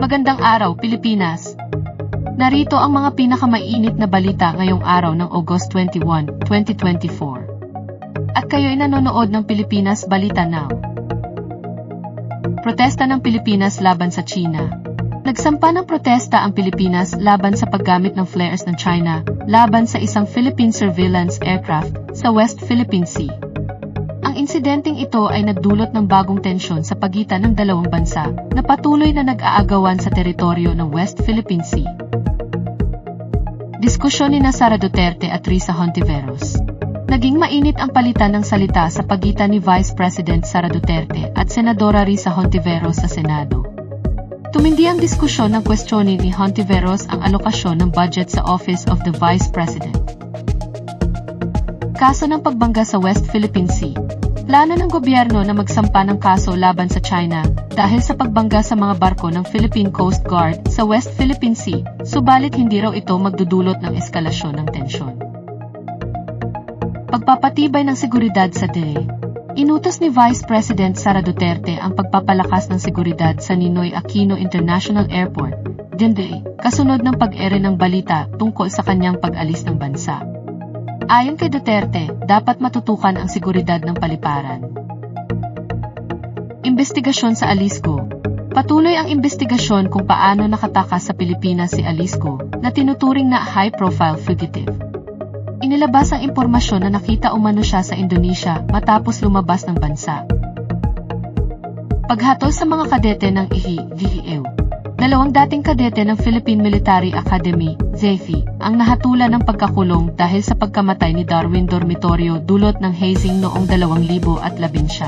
Magandang araw, Pilipinas! Narito ang mga pinakamainit na balita ngayong araw ng August 21, 2024. At kayo'y nanonood ng Pilipinas Balita Now. Protesta ng Pilipinas laban sa China. Nagsampa ng protesta ang Pilipinas laban sa paggamit ng flares ng China laban sa isang Philippine surveillance aircraft sa West Philippine Sea. Ang insidenteng ito ay nagdulot ng bagong tensyon sa pagitan ng dalawang bansa na patuloy na nag-aagawan sa teritoryo ng West Philippine Sea. Diskusyon ni Sara Duterte at Risa Hontiveros. Naging mainit ang palitan ng salita sa pagitan ni Vice President Sara Duterte at Senadora Risa Hontiveros sa Senado. Tumindi ang diskusyon ng kwestiyonin ni Hontiveros ang alokasyon ng budget sa Office of the Vice President. Kaso ng pagbangga sa West Philippine Sea. Plano ng gobyerno na magsampa ng kaso laban sa China dahil sa pagbangga sa mga barko ng Philippine Coast Guard sa West Philippine Sea, subalit hindi raw ito magdudulot ng eskalasyon ng tensyon. Pagpapatibay ng seguridad sa DE. Inutos ni Vice President Sara Duterte ang pagpapalakas ng seguridad sa Ninoy Aquino International Airport, DINDE, kasunod ng pag-ere ng balita tungkol sa kanyang pag-alis ng bansa. Ayon kay Duterte, dapat matutukan ang seguridad ng paliparan. Imbestigasyon sa Alisco. Patuloy ang imbestigasyon kung paano nakatakas sa Pilipinas si Alisco, na tinuturing na high-profile fugitive. Inilabas ang impormasyon na nakita umano siya sa Indonesia matapos lumabas ng bansa. Paghatol sa mga kadete ng IHI-DEU. Dalawang dating kadete ng Philippine Military Academy, ZEFI, ang nahatulan ng pagkakulong dahil sa pagkamatay ni Darwin Dormitorio dulot ng hazing noong 2019.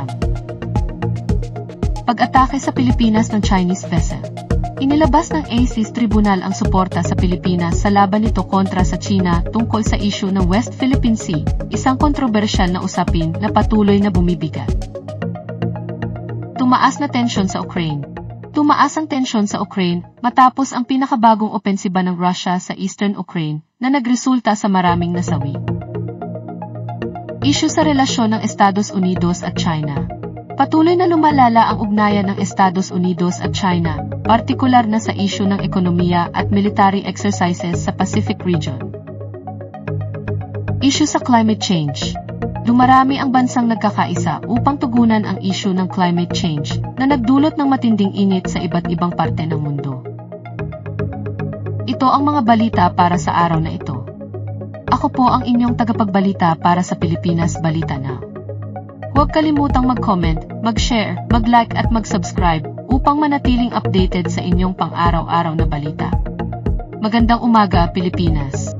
Pag-atake sa Pilipinas ng Chinese vessel. Inilabas ng ACIS Tribunal ang suporta sa Pilipinas sa laban nito kontra sa China tungkol sa issue ng West Philippine Sea, isang kontrobersyal na usapin na patuloy na bumibigat. Tumaas na tensyon sa Ukraine. Tumaas ang tensyon sa Ukraine matapos ang pinakabagong opensiba ng Russia sa Eastern Ukraine na nagresulta sa maraming nasawi. Isyu sa relasyon ng Estados Unidos at China. Patuloy na lumalala ang ugnayan ng Estados Unidos at China, partikular na sa isyu ng ekonomiya at military exercises sa Pacific region. Isyu sa climate change. Dumarami ang bansang nagkakaisa upang tugunan ang isyu ng climate change na nagdulot ng matinding init sa iba't ibang parte ng mundo. Ito ang mga balita para sa araw na ito. Ako po ang inyong tagapagbalita para sa Pilipinas Balita Now. Huwag kalimutang mag-comment, mag-share, mag-like at mag-subscribe upang manatiling updated sa inyong pang-araw-araw na balita. Magandang umaga, Pilipinas!